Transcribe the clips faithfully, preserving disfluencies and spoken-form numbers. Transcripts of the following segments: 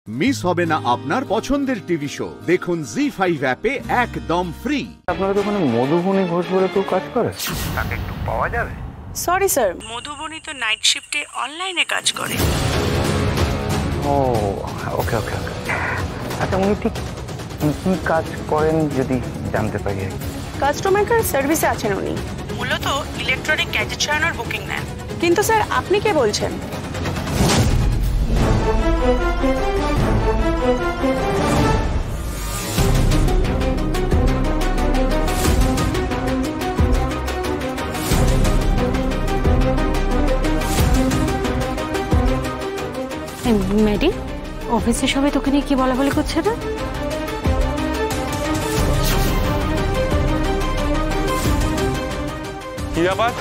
Miss হবে না আপনার পছন্দের টিভি শো। দেখুন জি ফাইভ অ্যাপে একদম ফ্রি। আপনারা তো ওখানে মধুবনি ঘোষ বলে কেউ কাজ করে, তাকে একটু পাওয়া যাবে? সরি স্যার, মধুবনি তো নাইট শিফটে অনলাইনে কাজ করে। ও ওকে ওকে ওকে আচ্ছা, উনি ঠিক কি কি কাজ করেন যদি জানতে পারি? কাস্টমার কেয়ার সার্ভিসে আছেন উনি। মূলত ইলেকট্রনিক গ্যাজেট সারানোর বুকিং নেন। কিন্তু স্যার আপনি কে বলছেন? ম্যাডি, অফিসে সবাই তোকে নিয়ে কি বলা বলি করছে না? কি ব্যাপার?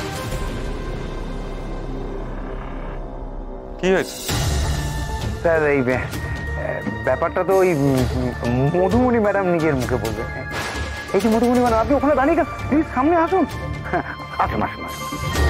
কি হয়েছে স্যার? এই ব্যাপারটা তো ওই মধুবনি ম্যাডাম নিজের মুখে বলবেন। এই যে মধুবনি ম্যাডাম, আপনি ওখানে দাঁড়িয়ে গেছেন, প্লিজ সামনে আসুন। আসুন আসুন আসুন।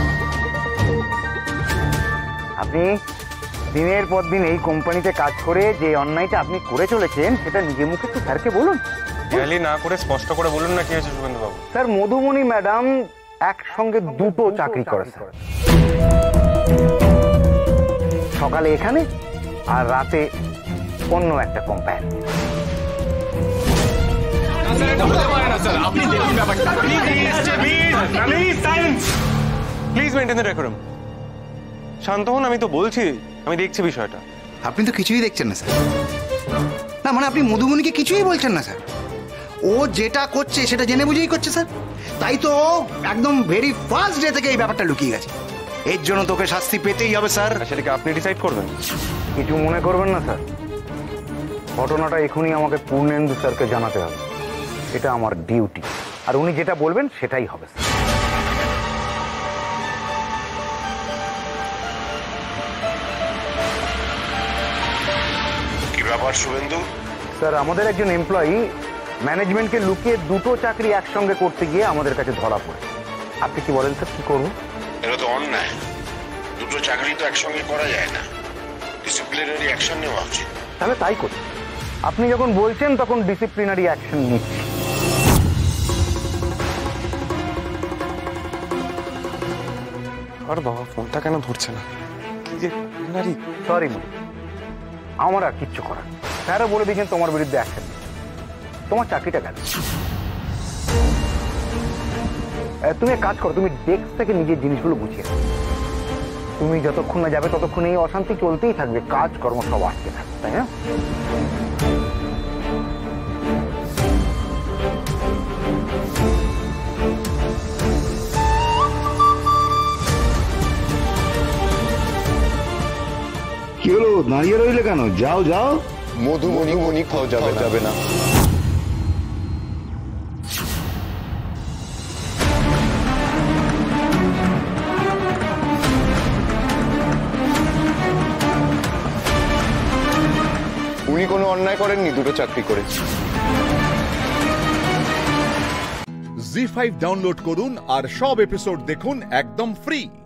আপনি দিনের পর দিন এই কোম্পানিতে কাজ করে যে অন্যায়টা আপনি করে চলেছেন সেটা নিজে মুখে একটু স্যারকে বলুন। র্যালি না করে স্পষ্ট করে বলুন না কি হয়েছে শুভেন্দু বাবু। স্যার, মধুবনি ম্যাডাম একসঙ্গে দুটো চাকরি করে স্যার। সকালে এখানে আর রাতে অন্য একটা company. Please maintain the decorum. শান্ত হন, আমি তো বলছি আমি দেখছি বিষয়টা। আপনি তো কিছুই দেখছেন না স্যার। না মানে আপনি মধুবনিকে কিছুই বলছেন না স্যার। ও যেটা করছে সেটা জেনে বুঝেই করছে স্যার। তাই তো একদম ভেরি ফার্স্ট ডে থেকে এই ব্যাপারটা লুকিয়ে গেছে। এর জন্য তোকে শাস্তি পেতেই হবে স্যার। সেটাকে আপনি ডিসাইড করবেন। কিছু মনে করবেন না স্যার, ঘটনাটা এখনই আমাকে পূর্ণেন্দু স্যারকে জানাতে হবে। এটা আমার ডিউটি, আর উনি যেটা বলবেন সেটাই হবে স্যার। কি ব্যাপার শুভেন্দু? স্যার, আমাদের একজন এমপ্লয়ি ম্যানেজমেন্টকে লুকিয়ে দুটো চাকরি একসঙ্গে করতে গিয়ে আমাদের কাছে ধরা পড়ে। আপনি কি বলেন স্যার, কি করবো? এটা তো অন্যায়। দুটো চাকরি তো একসঙ্গে করা যায় না, ডিসিপ্লিনারি অ্যাকশন নেওয়া উচিত। তাহলে তাই করি। আপনি যখন বলছেন তখন ডিসিপ্লিনারি অ্যাকশন নিচ্ছি। আর বাবা ফোনটা কেন ধরছে না? কি যে সরি মু, আমার আর কিচ্ছু করার। স্যারও বলে দিয়েছেন তোমার বিরুদ্ধে অ্যাকশন নিচ্ছে। তোমার চাকরিটা গেল। তুমি এক কাজ করো, তুমি ডেস্ক থেকে নিজের জিনিসগুলো গুছিয়ে নাও। তুমি যতক্ষণ না যাবে ততক্ষণ এই অশান্তি চলতেই থাকবে, কাজ কর্ম সব আটকে থাকবে, তাই না? কি হলো, দাঁড়িয়ে রইলে কেন? যাও যাও। মধুবনি মনি খাওয়া যাবে যাবে না। উনি কোনো অন্যায় করেননি, দুটো চাকরি করেছি। জি ফাইভ ডাউনলোড করুন আর সব এপিসোড দেখুন একদম ফ্রি।